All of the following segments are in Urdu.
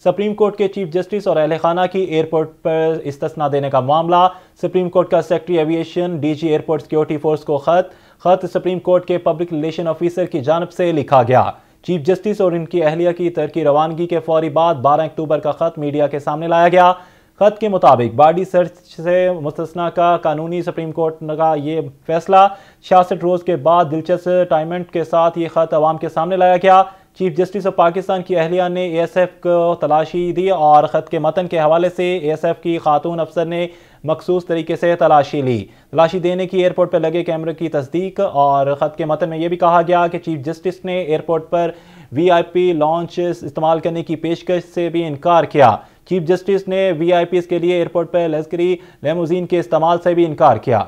سپریم کورٹ کے چیف جسٹس اور اہل خانہ کی ایئرپورٹ پر استثناء دینے کا معاملہ۔ سپریم کورٹ کا secretary aviation D G airport security force کو خط سپریم کورٹ کے پبلک ریلیشن آفیسر کی جانب سے لکھا گیا۔ چیف جسٹس اور ان کی اہلیہ کی ترکی روانگی کے فوری بعد 12 اکتوبر کا خط میڈیا کے سامنے لایا گیا۔ خط کے مطابق باڈی سرچ سے مستثنیٰ کا قانونی سپریم کورٹ کا یہ فیصلہ 66 روز کے بعد دلچسپ ٹائمنٹ کے ساتھ یہ خط عوام کے سامنے لایا گیا۔ چیف جسٹس آف پاکستان کی اہلیہ نے اے ایس ایف کو تلاشی دی اور خط کے متن کے حوالے سے اے ایس ایف کی خاتون افسر نے مخصوص طریقے سے تلاشی لی۔ تلاشی دینے کی ایئرپورٹ پر لگے کیمرے کی تصدیق، اور خط کے متن میں یہ بھی کہا گیا کہ چیف جسٹس نے ایئرپورٹ پر وی آئی پی لانچ استعمال کرنے کی پیشکش سے بھی انکار کیا۔ چیف جسٹس نے وی آئی پیز کے لیے ایئرپورٹ پر لگژری لیموزین کے استعمال سے بھی انکار کیا۔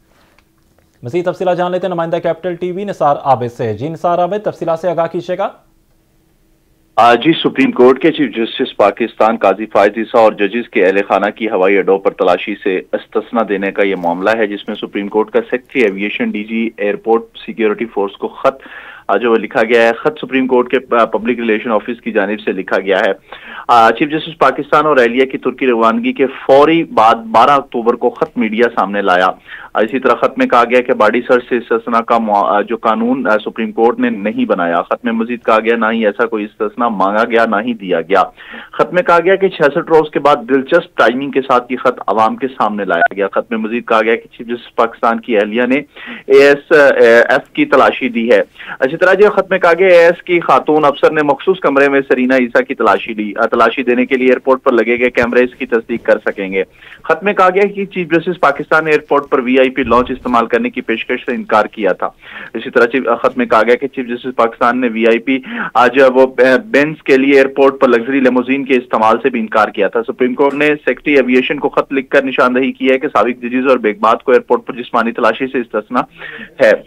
مزید تفصیلات جان لیتے ہیں نمائندہ کیپٹل ٹی وی نثار عابد سے۔ جی نثار عابد، تفصیلات سے آگاہ کیجیے گا۔ جی، سپریم کورٹ کے چیف جسٹس پاکستان قاضی فائز عیسیٰ اور ججز کے اہل خانہ کی ہوائی اڈوں پر تلاشی سے استثناء دینے کا یہ معاملہ ہے، جس میں سپریم کورٹ کا secretary aviation D G airport security force کو خط جو لکھا گیا ہے۔ خط سپریم کورٹ کے پبلک ریلیشن آفس کی جانب سے لکھا گیا ہے۔ چیف جسٹس پاکستان اور اہلیہ کی ترکی روانگی کے فوری بعد 12 اکتوبر کو خط میڈیا سامنے لایا۔ اسی طرح خط میں کہا گیا کہ باڈی سرچ سے استثناء کا جو قانون سپریم کورٹ نے نہیں بنایا۔ خط میں مزید کہا گیا نہ ہی ایسا کوئی استثناء مانگا گیا نہ ہی دیا گیا۔ خط میں کہا گیا کہ 66 روز کے بعد دلچسپ ٹائمنگ کے ساتھ یہ خط عوام کے سامنے لایا گیا۔ خط میں مزید کہا گیا کہ چیف جسٹس پاکستان کی اہلیہ نے اے ایس ایف کی تلاشی دی ہے۔ اسی طرح جو خط میں کہا گیا اے ایس کی خاتون افسر نے مخصوص کمرے میں سرینا عیسیٰ کی تلاشی لی۔ تلاشی دینے کے لیے ایئرپورٹ پر لگے گئے کیمرے اس کی تصدیق کر سکیں گے۔ خط میں کہا گیا کہ چیف جسٹس پاکستان نے ایئرپورٹ پر وی آئی پی لانچ استعمال کرنے کی پیشکش سے انکار کیا تھا۔ اسی طرح خط میں کہا گیا کہ چیف جسٹس پاکستان نے وی آئی پی وہ بینز کے لیے ایئرپورٹ پر لگژری لیموزین کے استعمال سے بھی انکار کیا تھا۔ سپریم کورٹ نے سیکرٹری ایویشن کو خط لکھ کر نشاندہی کی ہے کہ سابق ججز اور بیگمات کو ایئرپورٹ پر جسمانی تلاشی سے استثناء ہے۔